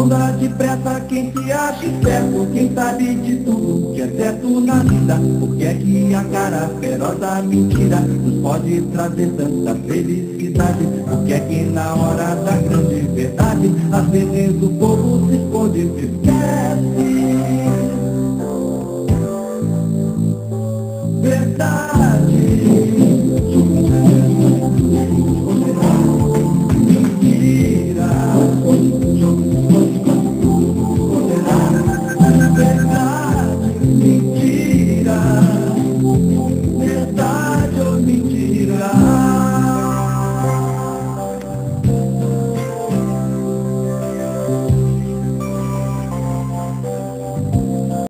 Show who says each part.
Speaker 1: anda depressa quem se acha esperto, quem sabe de tudo que é certo na vida. Por que é que a cara feroz da mentira nos pode trazer tanta felicidade? Por que é que na hora da grande verdade às vezes o povo se esconde e se esquece? Verdade.